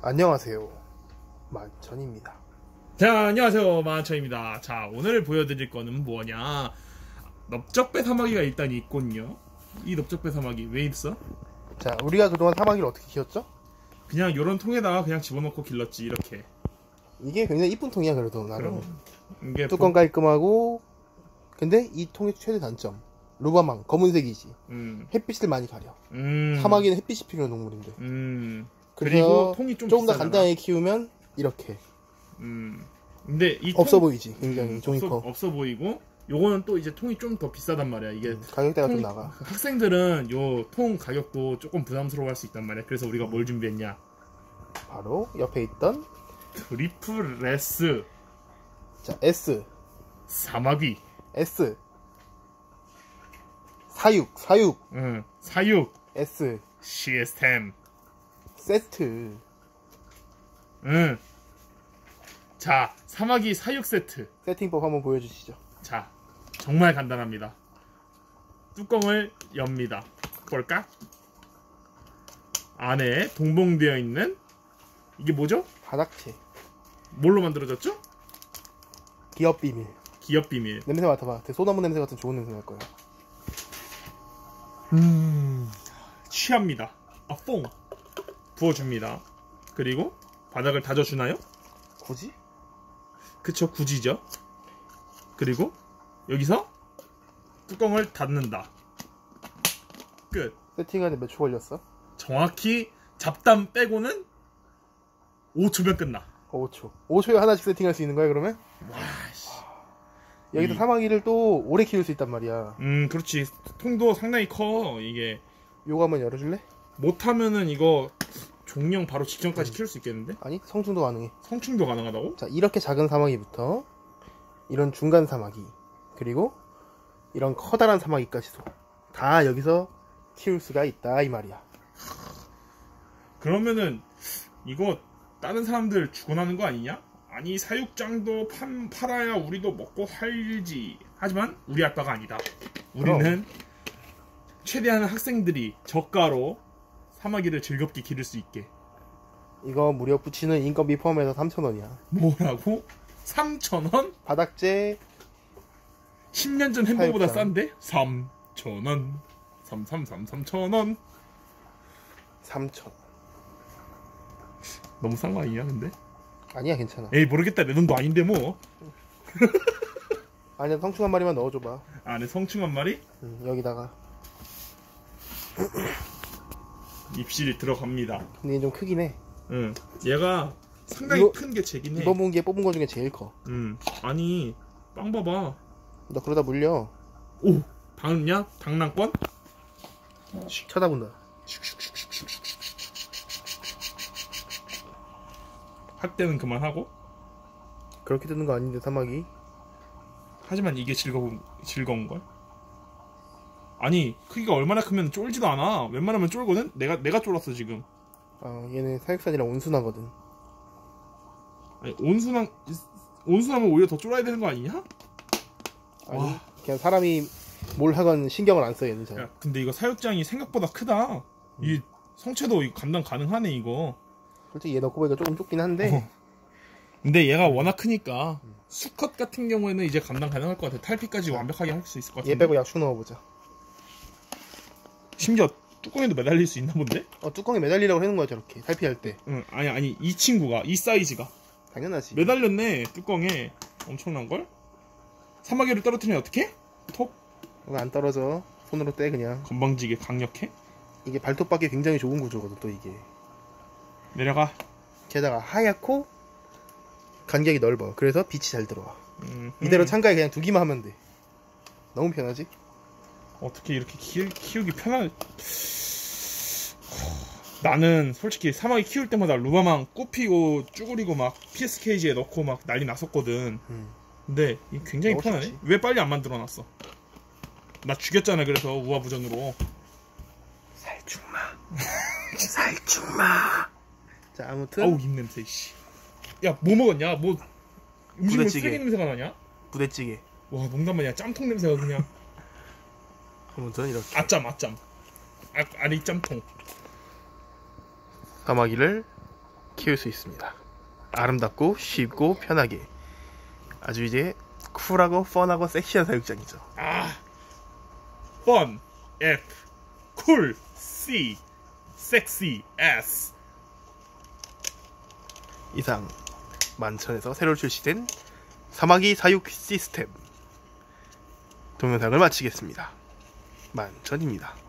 안녕하세요, 만천입니다. 자, 안녕하세요, 만천입니다. 자, 오늘 보여드릴 거는 뭐냐, 넓적배 사마귀가 일단 있군요. 이 넓적배 사마귀 왜 있어? 자, 우리가 그동안 사마귀를 어떻게 키웠죠? 그냥 요런 통에다가 그냥 집어넣고 길렀지, 이렇게. 이게 굉장히 이쁜 통이야. 그래도 나름 이게 뚜껑 깔끔하고. 근데 이 통의 최대 단점, 루바망 검은색이지. 햇빛을 많이 가려. 사마귀는 햇빛이 필요한 동물인데. 그리고 통이 좀 조금 더 비싸잖아. 간단하게 키우면 이렇게 근데 이 없어 보이지. 굉장히 종이컵. 없어 보이고, 요거는 또 이제 통이 좀 더 비싸단 말이야. 이게 가격대가 좀 나가. 학생들은 요 통 가격도 조금 부담스러워할 수 있단 말이야. 그래서 우리가 뭘 준비했냐, 바로 옆에 있던 트리플 S. 자, S 사마귀. S 사육 사육 S 시스템. 세트. 자, 사마귀 사육 세트. 세팅법 한번 보여주시죠. 자, 정말 간단합니다. 뚜껑을 엽니다. 볼까? 안에 동봉되어 있는 이게 뭐죠? 바닥재. 뭘로 만들어졌죠? 기업 비밀. 기업 비밀. 냄새 맡아봐. 되게 소나무 냄새 같은 좋은 냄새 날 거야. 취합니다. 뽕 부어줍니다. 그리고 바닥을 다져주나요? 굳이? 그쵸, 굳이죠. 그리고 여기서 뚜껑을 닫는다. 끝. 세팅하는데 몇 초 걸렸어? 정확히 잡담 빼고는 5초면 끝나. 5초. 5초에 하나씩 세팅할 수 있는 거야, 그러면? 와, 씨. 여기서 사마귀를 또 오래 키울 수 있단 말이야. 그렇지. 통도 상당히 커. 이게 요거 한번 열어줄래? 못하면은 이거 종령 바로 직전까지 키울 수 있겠는데? 아니, 성충도 가능해. 성충도 가능하다고? 자, 이렇게 작은 사마귀부터 이런 중간 사마귀, 그리고 이런 커다란 사마귀까지도 다 여기서 키울 수가 있다, 이 말이야. 그러면은 이거 다른 사람들 죽어나는 거 아니냐? 아니, 사육장도 팔아야 우리도 먹고 살지. 하지만 우리 아빠가 아니다. 우리는 최대한 학생들이 저가로 사마귀를 즐겁게 기를 수 있게. 이거 무려 붙이는 인건비 포함해서 3,000원이야. 뭐라고? 3,000원? 바닥재 10년 전 햄버거보다 사육장. 싼데? 3,000원. 3,000원. 3,000원. 너무 싼 거 아니냐, 근데? 아니야, 괜찮아. 에이, 모르겠다. 내 돈도 아닌데 뭐. 아니야, 성충 한 마리만 넣어줘봐. 안에 성충 한 마리? 여기다가. 입실이 들어갑니다. 근데 얘 좀 크긴 해. 얘가 상당히 큰 게 제긴 해. 이번 분기에 뽑은 거 중에 제일 커. 아니, 빵 봐봐. 너 그러다 물려. 오, 박냐? 당랑권? 쳐다본다. 학대는 그만하고. 그렇게 뜨는 거 아닌데, 사마귀. 하지만 이게 즐거운걸? 아니, 크기가 얼마나 크면 쫄지도 않아. 웬만하면 쫄거든? 내가 쫄았어, 지금. 얘는 사육산이랑 온순하거든. 아니, 온순하면 오히려 더 쫄아야 되는 거 아니냐? 아니, 그냥 사람이 뭘 하건 신경을 안 써, 얘는 잘. 야, 근데 이거 사육장이 생각보다 크다. 이 성체도 감당 가능하네, 이거. 솔직히 얘 넣고 보니까 조금 좁긴 한데. 근데 얘가 워낙 크니까 수컷 같은 경우에는 이제 감당 가능할 것 같아. 탈피까지 완벽하게 할 수 있을 것 같아. 얘 빼고 약수 넣어보자. 심지어 뚜껑에도 매달릴 수 있나 본데? 뚜껑에 매달리라고 해놓은 거야, 저렇게. 탈피할 때. 응, 아니, 이 친구가, 이 사이즈가 당연하지. 매달렸네, 뚜껑에. 엄청난걸? 사마귀를 떨어뜨리면 어떡해? 톡? 이거 안 떨어져. 손으로 떼, 그냥. 건방지게 강력해? 이게 발톱 받기 굉장히 좋은 구조거든, 또 이게. 내려가. 게다가 하얗고 간격이 넓어. 그래서 빛이 잘 들어와. 이대로 창가에 그냥 두기만 하면 돼. 너무 편하지? 어떻게 이렇게 키우기 편한... 나는 솔직히 사마귀 키울 때마다 루바망 굽히고 쭈그리고 막 PSKG에 넣고 막 난리 났었거든. 근데 이게 굉장히 편하네. 쉽지. 왜 빨리 안 만들어놨어? 나 죽였잖아, 그래서 우아부전으로. 살충마. 살충마. 자, 아무튼 아우, 입냄새, 씨. 야, 뭐 먹었냐? 뭐 음식물 부대찌개. 쓰레기 냄새가 나냐? 부대찌개. 와, 농담 아니야. 짬통 냄새가 그냥. 아무튼 이렇게 아짬. 아리 짬통. 사마귀를 키울 수 있습니다. 아름답고 쉽고 편하게 아주 이제 쿨하고 펀하고 섹시한 사육장이죠. fun, F, cool, C, sexy, S. 이상 만천에서 새로 출시된 사마귀 사육 시스템 동영상을 마치겠습니다. 만천입니다.